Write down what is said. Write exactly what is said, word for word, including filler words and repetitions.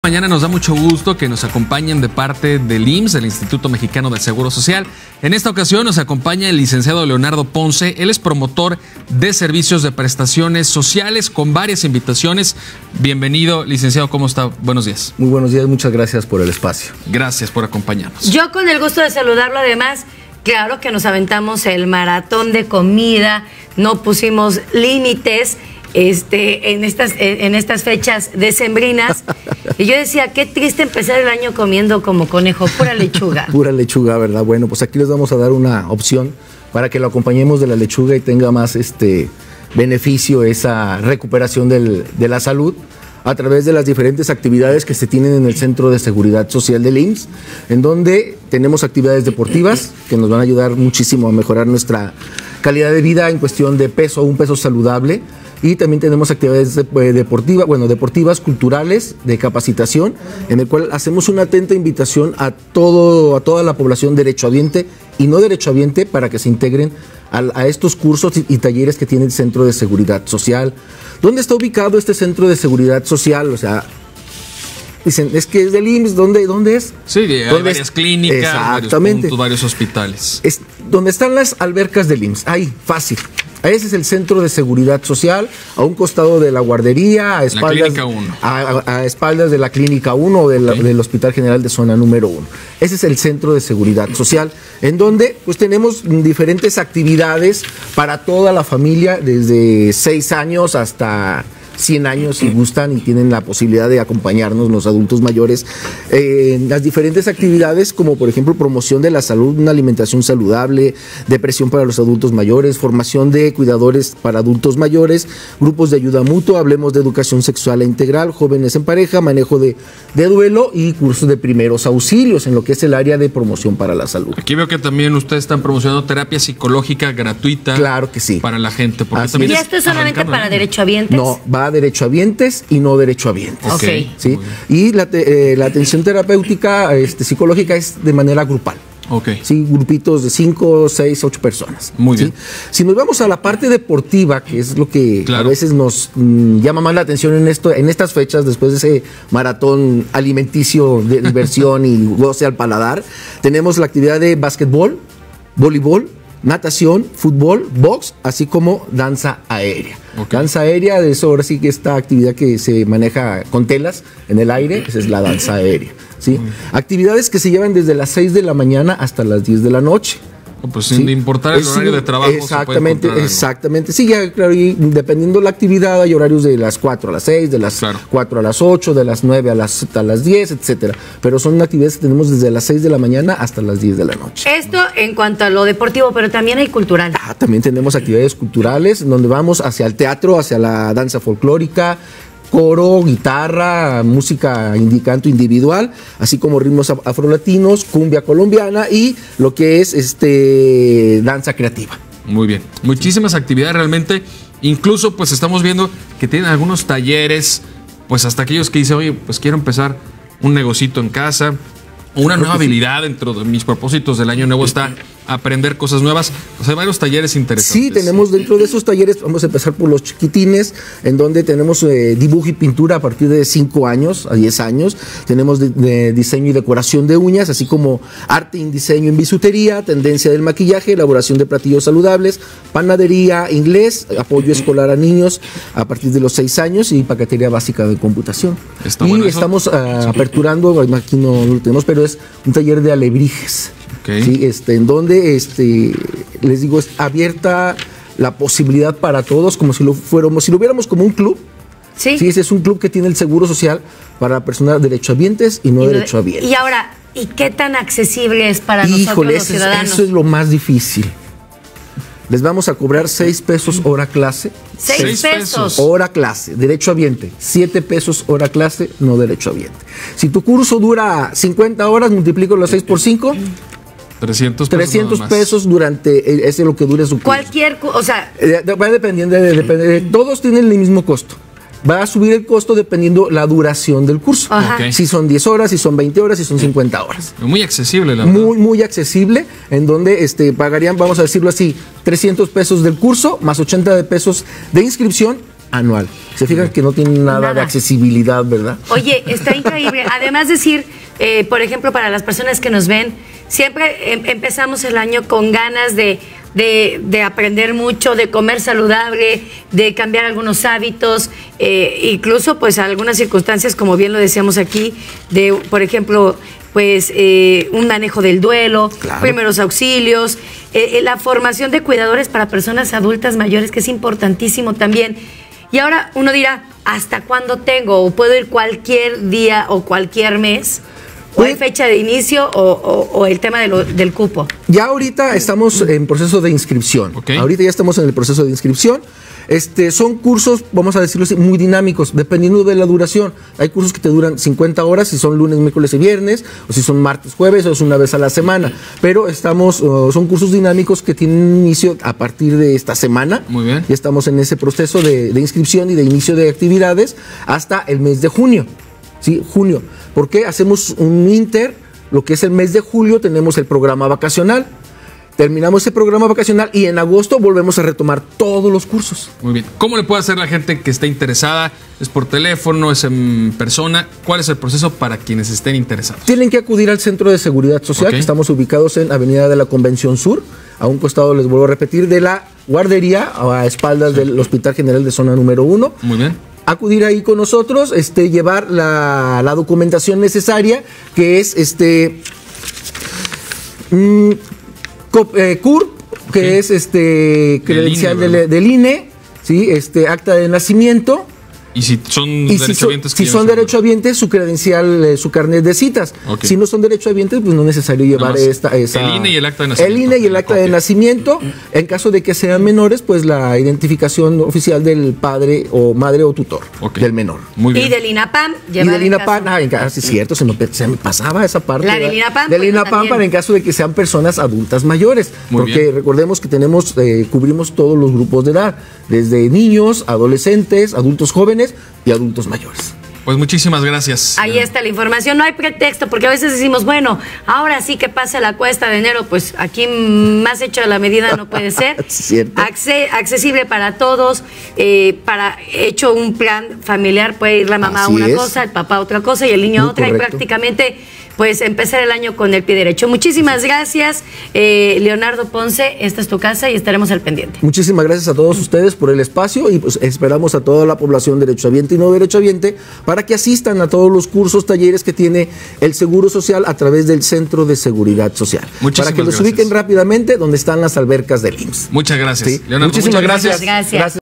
Mañana nos da mucho gusto que nos acompañen de parte del I M S S, del Instituto Mexicano del Seguro Social. En esta ocasión nos acompaña el licenciado Leonardo Ponce. Él es promotor de servicios de prestaciones sociales con varias invitaciones. Bienvenido, licenciado, ¿cómo está? Buenos días. Muy buenos días, muchas gracias por el espacio. Gracias por acompañarnos. Yo con el gusto de saludarlo, además, claro que nos aventamos el maratón de comida, no pusimos límites. Este, en estas, en estas fechas decembrinas. Y yo decía, qué triste empezar el año comiendo como conejo, pura lechuga. Pura lechuga, ¿verdad? Bueno, pues aquí les vamos a dar una opción para que lo acompañemos de la lechuga y tenga más este beneficio, esa recuperación del, de la salud, a través de las diferentes actividades que se tienen en el Centro de Seguridad Social del I M S S, en donde tenemos actividades deportivas que nos van a ayudar muchísimo a mejorar nuestra calidad de vida en cuestión de peso, un peso saludable. Y también tenemos actividades deportivas, bueno, deportivas, culturales, de capacitación, en el cual hacemos una atenta invitación a todo, a toda la población derechohabiente y no derechohabiente para que se integren a, a estos cursos y, y talleres que tiene el Centro de Seguridad Social. ¿Dónde está ubicado este Centro de Seguridad Social? O sea, dicen, es que es del I M S S, ¿dónde, dónde es? Sí, hay varias es? clínicas, varios puntos, varios hospitales. Es donde están las albercas del I M S S, ahí, fácil. Ese es el Centro de Seguridad Social, a un costado de la guardería, a espaldas, a, a, a espaldas de la Clínica uno o de la, okay. del Hospital General de Zona Número uno. Ese es el Centro de Seguridad Social, en donde pues tenemos diferentes actividades para toda la familia, desde seis años hasta cien años, si gustan y tienen la posibilidad de acompañarnos los adultos mayores eh, en las diferentes actividades, como por ejemplo promoción de la salud, una alimentación saludable, depresión para los adultos mayores, formación de cuidadores para adultos mayores, grupos de ayuda mutua, hablemos de educación sexual e integral, jóvenes en pareja, manejo de, de duelo y cursos de primeros auxilios en lo que es el área de promoción para la salud. Aquí veo que también ustedes están promocionando terapia psicológica gratuita. Claro que sí. Para la gente. ¿Y esto es solamente para derechohabientes? No, va a derechohabientes y no derechohabientes. Okay. ¿Sí? Y la, te, eh, la atención terapéutica este, psicológica es de manera grupal. Okay. Sí, grupitos de cinco, seis, ocho personas. Muy ¿sí? bien. Si nos vamos a la parte deportiva, que es lo que claro. a veces nos mmm, llama más la atención en esto, en estas fechas, después de ese maratón alimenticio de diversión y goce al paladar, tenemos la actividad de básquetbol, voleibol, natación, fútbol, box, así como danza aérea. Okay. Danza aérea, de eso ahora sí que esta actividad que se maneja con telas en el aire, esa es la danza aérea. ¿sí? Mm. Actividades que se llevan desde las seis de la mañana hasta las diez de la noche. Pues sin ¿sí? importar el es, horario de trabajo. Exactamente, se puede exactamente. Sí, ya, claro, y dependiendo de la actividad, hay horarios de las cuatro a las seis, de las claro. cuatro a las ocho, de las nueve a las, a las diez, etcétera. Pero son actividades que tenemos desde las seis de la mañana hasta las diez de la noche. Esto en cuanto a lo deportivo, pero también hay cultural. Ah, también tenemos actividades culturales, donde vamos hacia el teatro, hacia la danza folclórica, coro, guitarra, música, canto individual, así como ritmos afrolatinos, cumbia colombiana y lo que es este danza creativa. Muy bien, muchísimas actividades realmente, incluso pues estamos viendo que tienen algunos talleres, pues hasta aquellos que dicen, oye, pues quiero empezar un negocito en casa, una claro nueva habilidad sí. dentro de mis propósitos del año nuevo está aprender cosas nuevas. O sea, hay varios talleres interesantes. Sí, tenemos dentro de esos talleres, vamos a empezar por los chiquitines, en donde tenemos eh, dibujo y pintura a partir de cinco años a diez años. Tenemos de, de diseño y decoración de uñas, así como arte y diseño en bisutería, tendencia del maquillaje, elaboración de platillos saludables, panadería, inglés, apoyo escolar a niños a partir de los seis años y paquetería básica de computación. Está y bueno estamos uh, aperturando, aquí no lo tenemos, pero es un taller de alebrijes. Okay. Sí, este, en donde este, les digo, es abierta la posibilidad para todos, como si lo fuéramos, si lo viéramos como un club. Sí. Sí, ese es un club que tiene el seguro social para personas derechohabientes y no, y no derechohabientes. Y ahora, ¿y qué tan accesible es para Híjole, nosotros los ciudadanos? Es, eso es lo más difícil. Les vamos a cobrar seis pesos hora clase. ¿Seis pesos? Hora clase, derechohabiente. Siete pesos hora clase, no derechohabiente. Si tu curso dura cincuenta horas, multiplico los seis por cinco. trescientos pesos, trescientos pesos durante, ese es lo que dure su curso. Cualquier, o sea... Eh, va dependiendo, de, de, de, de, todos tienen el mismo costo. Va a subir el costo dependiendo la duración del curso. Okay. Si son diez horas, si son veinte horas, si son cincuenta horas. Muy accesible, la verdad. Muy, muy accesible, en donde este, pagarían, vamos a decirlo así, trescientos pesos del curso, más ochenta de pesos de inscripción, anual. Se fijan que no tiene nada, nada de accesibilidad, ¿verdad? Oye, está increíble. Además decir, eh, por ejemplo, para las personas que nos ven, siempre em empezamos el año con ganas de, de, de aprender mucho, de comer saludable, de cambiar algunos hábitos, eh, incluso pues algunas circunstancias, como bien lo decíamos aquí, de, por ejemplo, pues eh, un manejo del duelo, claro. primeros auxilios, eh, la formación de cuidadores para personas adultas mayores, que es importantísimo también. Y ahora uno dirá, ¿hasta cuándo tengo? ¿O puedo ir cualquier día o cualquier mes? ¿O hay fecha de inicio o, o, o el tema de lo, del cupo? Ya ahorita estamos en proceso de inscripción. Okay. Ahorita ya estamos en el proceso de inscripción. Este, son cursos, vamos a decirlo así, muy dinámicos, dependiendo de la duración. Hay cursos que te duran cincuenta horas, si son lunes, miércoles y viernes, o si son martes, jueves, o es una vez a la semana. Pero estamos, uh, son cursos dinámicos que tienen inicio a partir de esta semana. Muy bien. Y estamos en ese proceso de, de inscripción y de inicio de actividades hasta el mes de junio. Sí, junio. Porque hacemos un inter, lo que es el mes de julio tenemos el programa vacacional. Terminamos ese programa vacacional y en agosto volvemos a retomar todos los cursos. Muy bien. ¿Cómo le puede hacer la gente que esté interesada? ¿Es por teléfono? ¿Es en persona? ¿Cuál es el proceso para quienes estén interesados? Tienen que acudir al Centro de Seguridad Social, okay. que estamos ubicados en Avenida de la Convención Sur, a un costado, les vuelvo a repetir, de la guardería, a espaldas sí. del Hospital General de Zona número uno. Muy bien. Acudir ahí con nosotros, este, llevar la, la documentación necesaria, que es este mmm, eh, C U R P, que sí. es este credencial del, I N E, del I N E, ¿sí? Este, acta de nacimiento. ¿Y si son y derechohabientes? Si, so, si son derechohabientes, su credencial, eh, su carnet de citas. Okay. Si no son derechohabientes, pues no es necesario llevar esta, esa... El I N E y el acta de nacimiento. El I N E y el acta okay. de nacimiento. En caso de que sean menores, pues la identificación oficial del padre o madre o tutor okay. del menor. Muy bien. Y del INAPAM. Y del INAPAM, ah, en caso, es cierto, se me, se me pasaba esa parte. La del INAPAM. Del INAPAM para en caso de que sean personas adultas mayores. Muy porque bien. Recordemos que tenemos, eh, cubrimos todos los grupos de edad, desde niños, adolescentes, adultos jóvenes y adultos mayores. Pues muchísimas gracias. Ahí está la información, no hay pretexto, porque a veces decimos, bueno, ahora sí que pase la cuesta de enero, pues aquí más hecho a la medida no puede ser. ¿Cierto? Acce accesible para todos, eh, para hecho un plan familiar, puede ir la mamá Así a una es. cosa, el papá a otra cosa y el niño a otra, correcto. Y prácticamente pues empezar el año con el pie derecho. Muchísimas gracias, eh, Leonardo Ponce, esta es tu casa y estaremos al pendiente. Muchísimas gracias a todos ustedes por el espacio y pues esperamos a toda la población derechohabiente y no derechohabiente para que asistan a todos los cursos, talleres que tiene el Seguro Social a través del Centro de Seguridad Social. Muchísimas para que los gracias. ubiquen rápidamente donde están las albercas del I M S S. Muchas gracias. ¿Sí? Leonardo, muchísimas muchas gracias. gracias. gracias.